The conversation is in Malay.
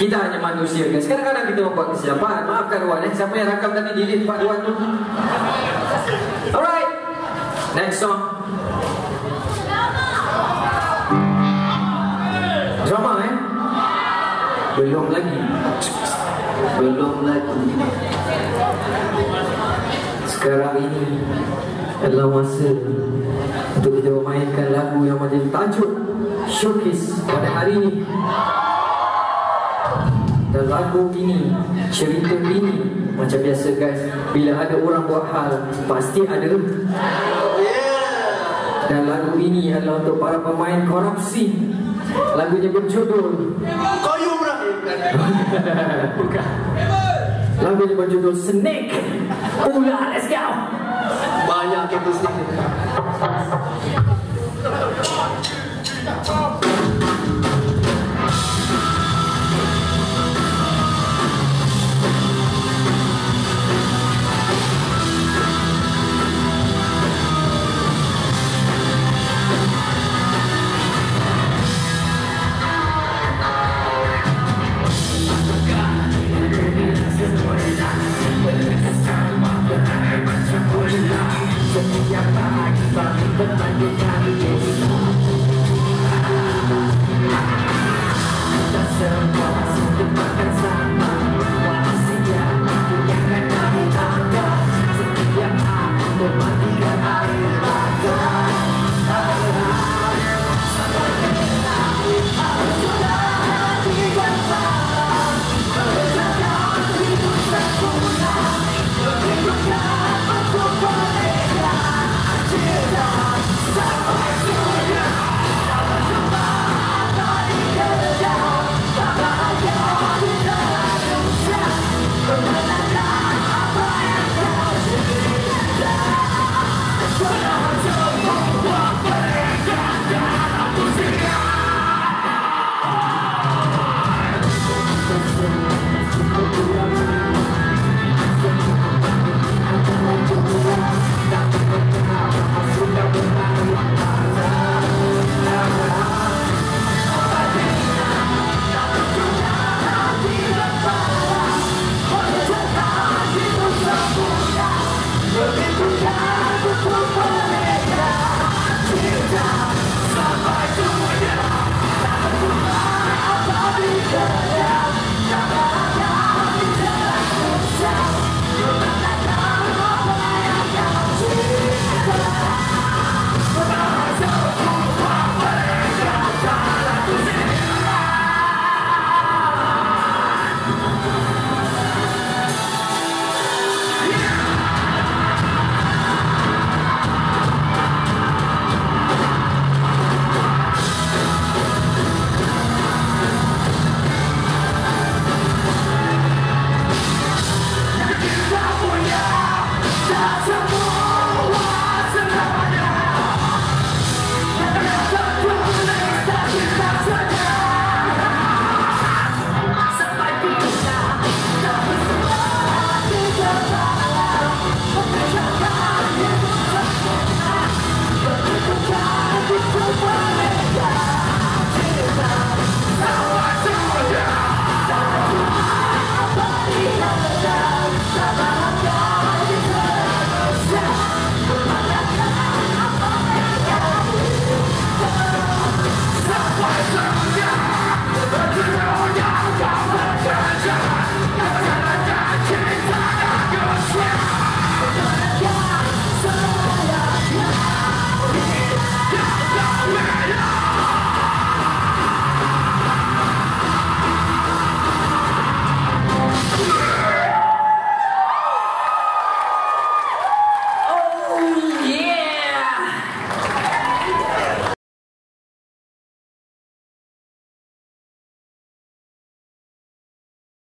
Kita hanya manusia guys. Kadang-kadang kita membuat kesilapan. Maafkan Wan siapa yang rakam tadi delete part Wan tu. Alright, next song. Drama belum lagi. Sekarang ini adalah masa untuk kita memainkan lagu yang menjadi tajuk showcase pada hari ini. Dan lagu ini, cerita ini, macam biasa guys, bila ada orang buat hal, pasti ada. Dan lagu ini adalah untuk para pemain korupsi. Lagunya berjudul Koyum Rahim. Bukan. Lagunya berjudul Snake. Ulah, let's go. Banyak chemistry. Mematikan air mata.